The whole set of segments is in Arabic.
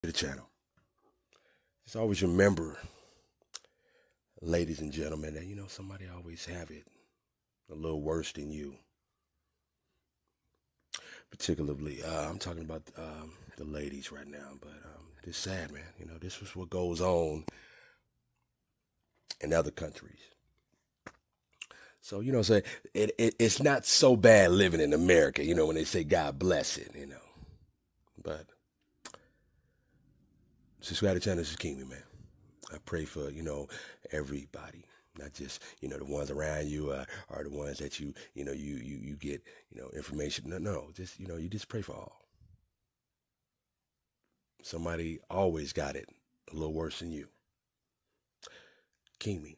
The channel. Just always remember, ladies and gentlemen, that somebody always have it a little worse than you. Particularly, I'm talking about the ladies right now, but it's sad, man. This is what goes on in other countries. So, say it's not so bad living in America, when they say God bless it, But subscribe to the channel. This is King, man. I pray for, everybody, not just, the ones around you or the ones that you get, information. No, just, you just pray for all. Somebody always got it a little worse than you. King me.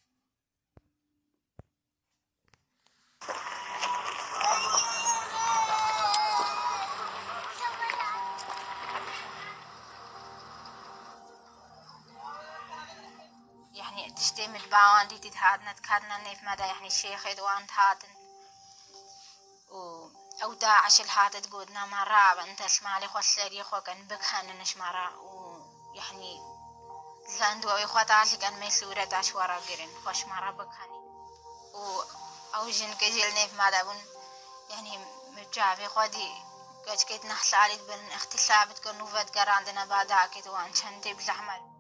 يعني تشتمل باوان دي تتهادنا تكادنا نيف مدى يعني الشيخ يدوان تهادن أو داعش الهادة تقودنا مرة انت اسمالي خوصلي خوكن بكهن نشمارا ويعني زاندو يخواتاشي كان ميسورة داشوارا قرن خوش مرة بكهني أو جن كجيل نيف مدى يعني مجافي خودي كيت نحسالي بن اختسابت كنوفت قراندنا بعدها كتوان شنتي بزحمل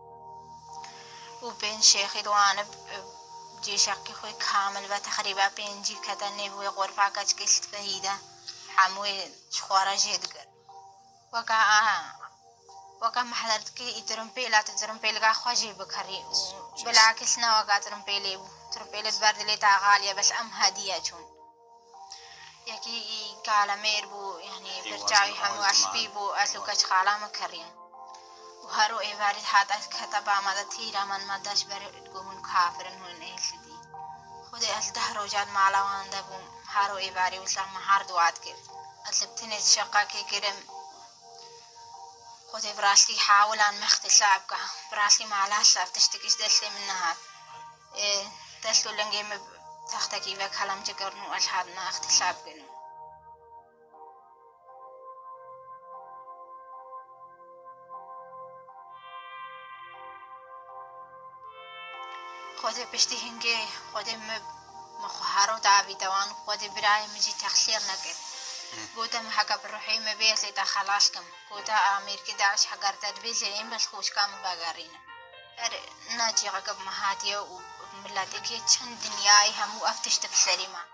وبين شيخي دوان بجي شاكي خوي كامل بتخريبا بين جي كتني بوي غرفة كتكشت فهيدا حموي شخورا جيدقر وكا محضرتكي يترمبيلا تترمبيلغا خواجي بكري بالعكسنا وكا ترمبيلي تبردلي تاغالية بس أم هدية جون يكي قال ميربو يعني برجاوي حمو أشبيبو أسلوكش خالا مكرين وهارو إيفارد حتى كتبا ماذا تيرا من مداش بريدقون كافرن هون إيسدي خودي أسده رجال معلوان دبو هارو إيفاري وسام هاردوات كير أسلبتني الشقا كي كرم خودي براسلي حاولان مختسابك براسلي معلا ساف تشتكيش دسلي منها تسلو لنجي تختكي بك هلم جكرنو أشهادنا اختساب كنو خودي بشتي هنجي خودي مخهارو دابي دوان خودي براي مجي تخسير نكر قوتا محاكا بروحي مبيس لتا خلاصكم قوتا أميركي داعش حقار تدبيزي إن بس خوش كام باقارينا ناتي غاقب مهاتيو وملاتي كي تشن دنياي همو أفتش تكسريما